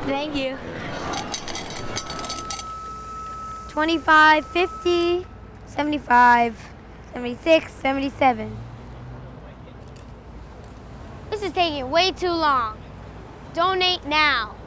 Thank you. 25, 50, 75, 76, 77. This is taking way too long. Donate now.